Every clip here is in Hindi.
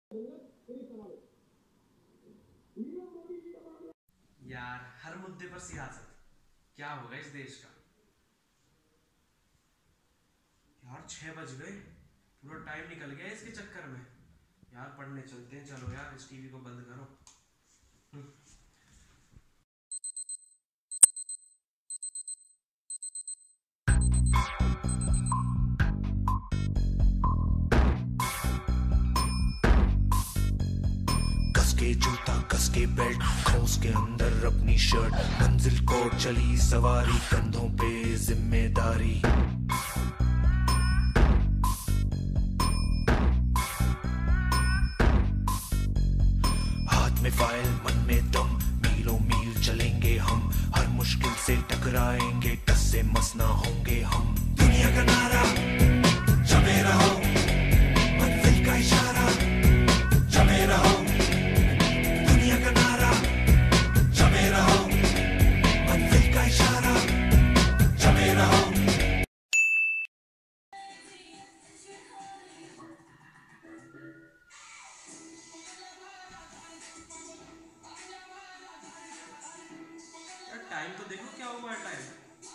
यार हर मुद्दे पर सियासत, क्या होगा इस देश का। यार 6 बज गए, पूरा टाइम निकल गया इसके चक्कर में। यार पढ़ने चलते हैं, चलो यार इस टीवी को बंद करो। कसके जूता कसके बेल्ट ठोस के अंदर अपनी शर्ट, मंजिल को चली सवारी, कंधों पे जिम्मेदारी। हाथ में फाइल मन में दम, मीलों मील चलेंगे हम, हर मुश्किल से टकराएंगे, टस से मस ना होंगे हम। दुनिया का नारा जमे रहो, मंजिल का इशारा जमे रहो। दुनिया का नारा जमे रहो, मंजिल का इशारा जमे रहो। यार टाइम तो देखो क्या हुआ है टाइम।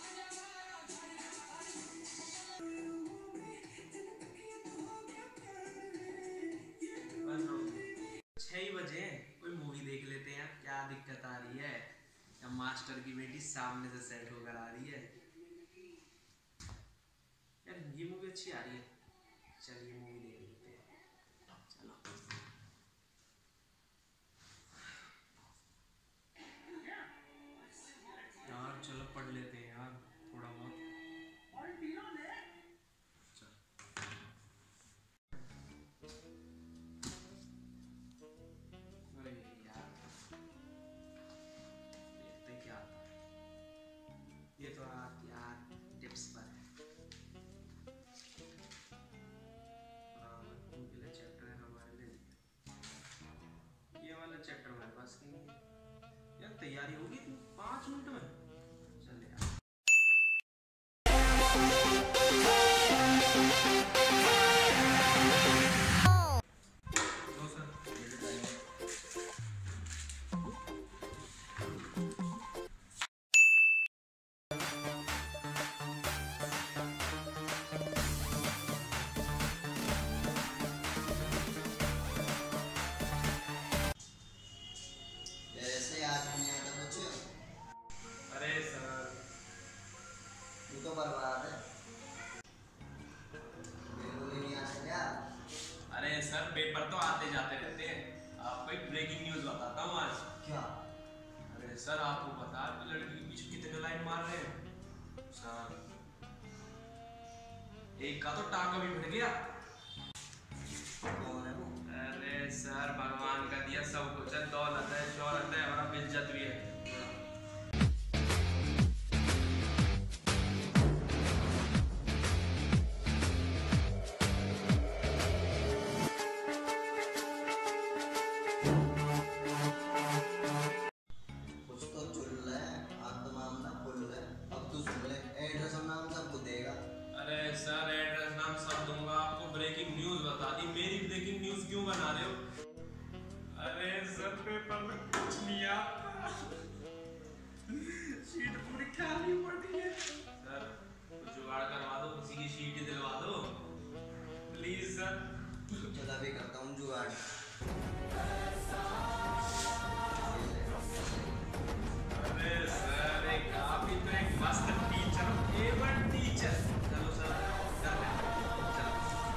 बस हो गए। 6 ही बजे हैं, कोई मूवी देख लेते हैं। क्या दिक्कत आ रही है, या मास्टर की बेटी सामने से सेट होकर आ रही है। यार ये मूवी अच्छी आ रही है, चलिए मूवी देख लेते हैं। चलो यार, चलो पढ़ लेते हैं यार थोड़ा बहुत। चल। अरे यार देखते क्या आता है। ये तो यार टिप्स पर है। उनके लिए चैप्टर है, हमारे लिए नहीं। ये वाला चैप्टर हमारे पास नहीं है। यार तैयारी होगी 5 मिनट में। चल यार। लो सर। ऐसे याद नहीं आता कुछ। अरे सर तू तो बर्बाद है, बिल्कुल ही नहीं आता क्या? अरे सर पेपर तो आते जाते रहते हैं। आपको एक ब्रेकिंग न्यूज बताता हूँ आज। क्या? अरे सर आपको पता है कि लड़की के पीछे कितने लाइन मार रहे हैं सर। एक का तो टाका भी फट गया। कौन है वो? अरे सर भगवान का दिया सब कुछ है, दौलत है, शौहरत है, हमारा इज्जत भी है। कुछ तो चुल है, आज तो मामला फुल है। अब तू सुन ले, एड्रेस और नाम सबको देगा। अरे सर एड्रेस नाम सब दूंगा आपको। ब्रेकिंग न्यूज बता दी, मेरी ब्रेकिंग न्यूज क्यों बना रहे हो? अरे सर पेपर में कुछ नहीं आता, शीट पूरी खाली पड़ी है। सर कुछ जुगाड़ करवा दो, किसी की शीट ही दिलवा दो प्लीज सर। चला भी करता हूँ जुगाड़। अरे सर एक आप ही तो एक मस्त टीचर, A1 टीचर। चलो सर कर लेते हैं। चलो।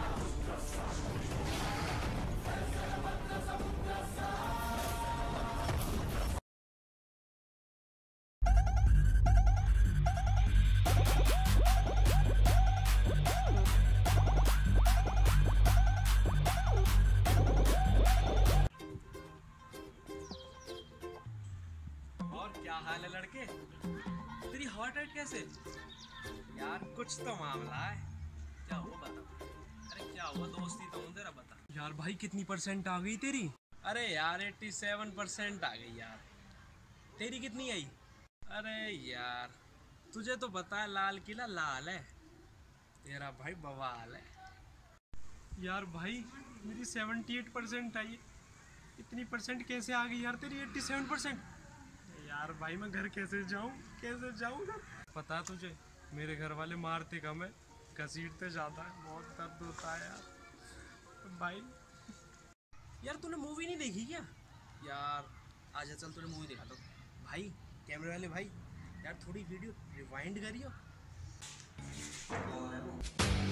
और क्या हाल है लड़के, तेरी हॉट रेट कैसे? यार कुछ तो मामला है, क्या हुआ बता। अरे क्या हुआ, दोस्ती तो हूँ तेरा, बता। यार भाई कितनी परसेंट आ गई तेरी? अरे यार 87% आ गई यार। तेरी कितनी आई? अरे यार तुझे तो पता है लाल किला लाल है, तेरा भाई बवाल है। यार भाई मेरी 78% आई। इतनी परसेंट कैसे आ गई यार तेरी 87%? यार भाई मैं घर कैसे जाऊँ घर? पता है तुझे मेरे घर वाले मारते कम है, घसीटते ज़्यादा है। बहुत दर्द होता है यार भाई। यार तूने मूवी नहीं देखी क्या? यार आजा चल तुझे मूवी दिखा दो भाई। कैमरे वाले भाई यार थोड़ी वीडियो रिवाइंड करियो। कौन है वो?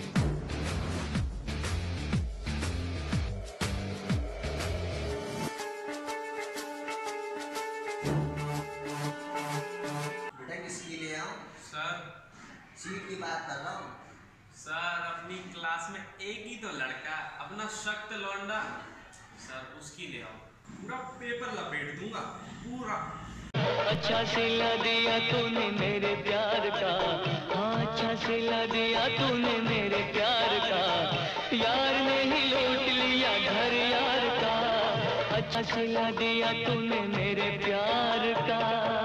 बेटा किसके लिए आऊं? सर सीट की बात कर रहा हूँ। सर अपनी क्लास में एक ही तो लड़का अपना सख्त लौंडा, सर उसकी ले आओ। पूरा पेपर लपेट दूंगा पूरा। अच्छा सिला दिया तूने मेरे प्यार का, हाँ अच्छा सिला दिया तूने मेरे प्यार का, यार ने ही लूट लिया घर यार का, अच्छा सिला दिया तूने मेरे प्यार का।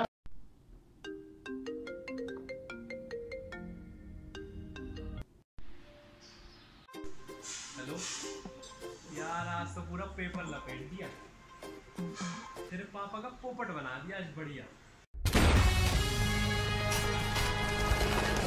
हेलो यार आज तो पूरा पेपर लपेट दिया, तेरे पापा का पोपट बना दिया आज बढ़िया।